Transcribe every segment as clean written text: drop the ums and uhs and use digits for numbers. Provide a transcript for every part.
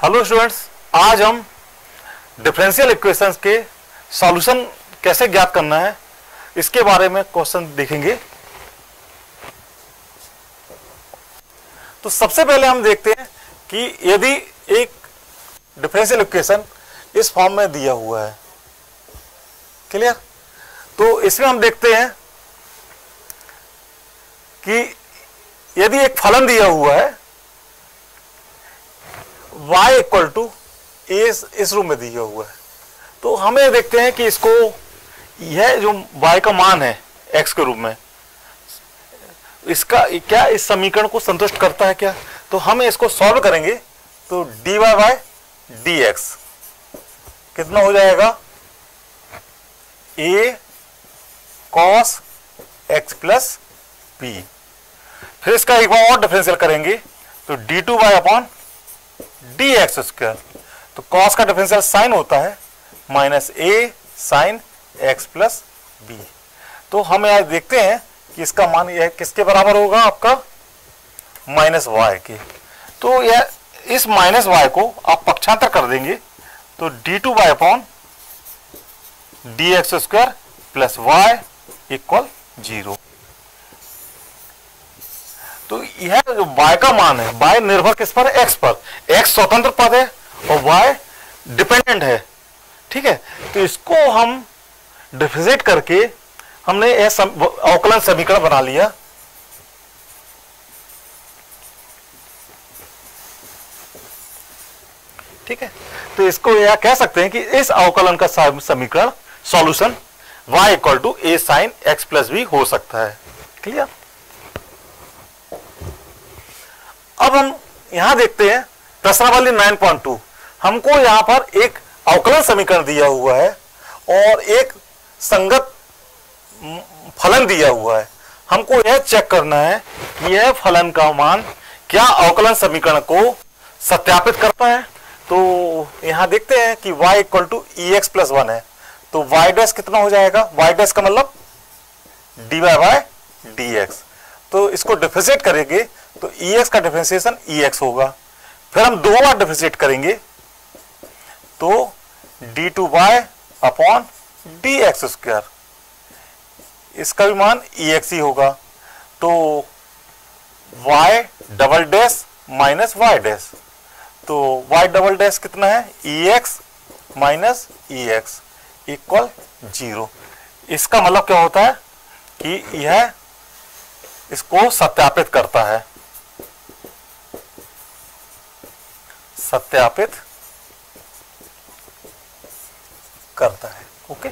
Hello students, आज हम differential equations के सॉल्यूशन कैसे ज्ञात करना है इसके बारे में क्वेश्चन देखेंगे। तो सबसे पहले हम देखते हैं कि यदि एक डिफरेंशियल इक्वेशन इस फॉर्म में दिया हुआ है, क्लियर, तो इसमें हम देखते हैं कि यदि एक फलन दिया हुआ है y इक्वल टू इस रूप में दिया हुआ है, तो हमें देखते हैं कि इसको यह जो y का मान है x के रूप में, इसका क्या इस समीकरण को संतुष्ट करता है क्या। तो हम इसको सॉल्व करेंगे तो dy बाय dx कितना हो जाएगा, a cos x plus b। फिर इसका एक बार और डिफरेंशियल करेंगे तो d2 by upon dx square. तो cos का डिफरेंशियल साइन होता है minus a sine x plus b। तो हम यहां देखते हैं कि इसका मान यह किसके बराबर होगा, आपका माइनस y के। तो यह इस माइनस y को आप पक्षांतर कर देंगे तो d2 by upon dx square plus y equal 0। तो यह जो y का मान है, y निर्भर किस पर, x पर। x स्वतंत्र पद है और y डिपेंडेंट है, ठीक है। तो इसको हम डिफरेंशिएट करके हमने यह अवकलन समीकरण बना लिया। ठीक है, तो इसको यह कह सकते हैं कि इस अवकलन का समीकरण solution y equal to a sine x plus b हो सकता है। क्लियर। अब हम यहां देखते हैं प्रश्नावली 9.2। हमको यहां पर एक अवकलन समीकरण दिया हुआ है और एक संगत फलन दिया हुआ है। हमको यह चेक करना है कि यह फलन का मान क्या अवकलन समीकरण को सत्यापित करता है। तो यहां देखते हैं कि y equal to ex plus 1 है, तो y डैश कितना हो जाएगा, y डैश का मतलब dy बाय dx। तो इसको डिफरेंशिएट करेंगे तो ex का डिफरेंशिएशन ex होगा। फिर हम दो बार डिफरेंशिएट करेंगे तो d2 by upon dx square, इसका भी मान ex ही होगा। तो y double dash minus y dash, तो y डबल डैश कितना है, ex माइनस ex इक्वल 0। इसका मतलब क्या होता है कि यह इसको सत्यापित करता है, सत्यापित करता है। ओके,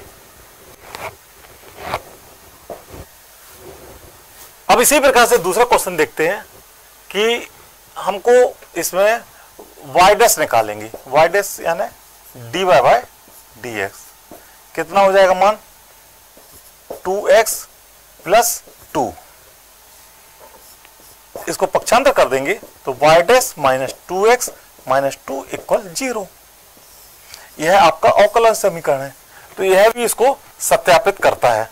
अब इसी प्रकार से दूसरा क्वेश्चन देखते हैं कि हमको इसमें y डैश निकालेंगे। y डैश यानी dy बाय dx कितना हो जाएगा मान, 2x प्लस 2। इसको पक्षांतर कर देंगे तो y dash minus 2x minus 2 equal 0। यह आपका अवकलन समीकरण है, तो यह भी इसको सत्यापित करता है।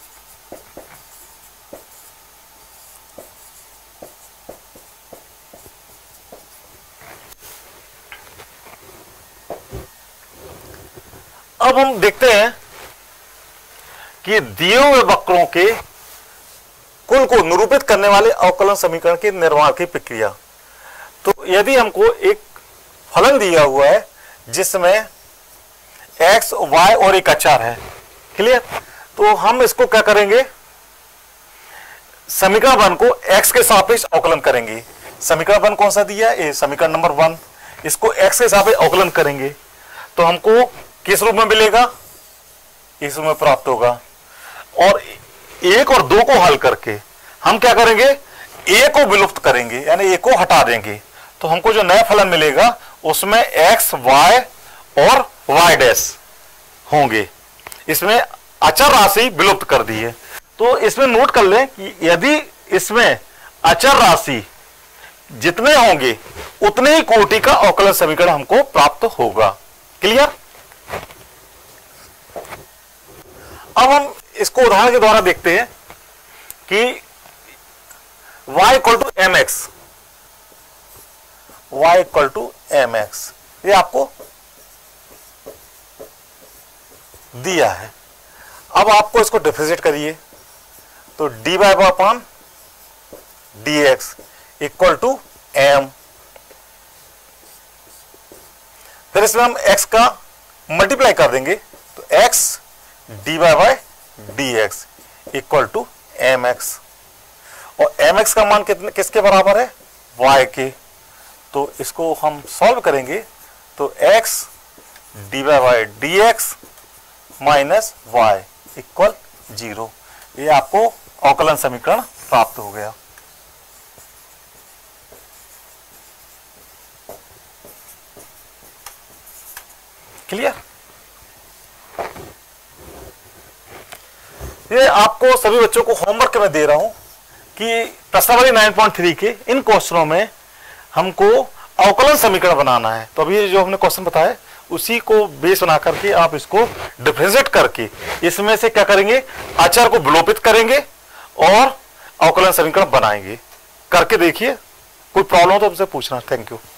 अब हम देखते हैं कि दिए हुए वक्रों के कुल को निरूपित करने वाले अवकलन समीकरण के निर्माण की प्रक्रिया। तो यदि हमको एक फलन दिया हुआ है जिसमें x, y और एक अचर है, क्लियर, तो हम इसको क्या करेंगे, समीकरण 1 को x के सापेक्ष अवकलन करेंगे। समीकरण 1 कौन सा दिया है, समीकरण नंबर 1, इसको x के सापेक्ष अवकलन करेंगे तो हमको किस रूप में मिलेगा, इस रूप में प्राप्त होगा। और 1 और 2 को हल करके हम क्या करेंगे, a को विलुप्त करेंगे यानी a को हटा देंगे, तो हमको जो नया फलन मिलेगा उसमें x, y और y डैश होंगे। इसमें अचर राशि विलुप्त कर दी है। तो इसमें नोट कर लें कि यदि इसमें अचर राशि जितने होंगे उतने ही कोटि का अवकलन समीकरण हमको प्राप्त होगा। क्लियर। अब हम इसको उदाहरण के द्वारा देखते हैं कि y equal to mx, y equal to mx ये आपको दिया है। अब आपको इसको डिफरेंशिएट करिए, तो dy upon dx equal to m। फिर इसमें हम x का मल्टीप्लाई कर देंगे, तो x dy by dx equal to mx, और mx का मान किसके बराबर है, y के। तो इसको हम सॉल्व करेंगे, तो x dy by dx minus y equal 0। ये आपको अवकलन समीकरण प्राप्त हो गया। क्लियर? ये आपको सभी बच्चों को होमवर्क में दे रहा हूं कि प्रश्नावली 9.3 के इन क्वेश्चनों में हमको अवकलन समीकरण बनाना है। तो अभी जो हमने क्वेश्चन बताया उसी को बेस बना करके आप इसको डिफरेंशिएट करके इसमें से क्या करेंगे, अचर को विलोपित करेंगे और अवकलन समीकरण बनाएंगे। करके देखिए, कोई प्रॉब्लम हो तो हमसे पूछना। Thank you.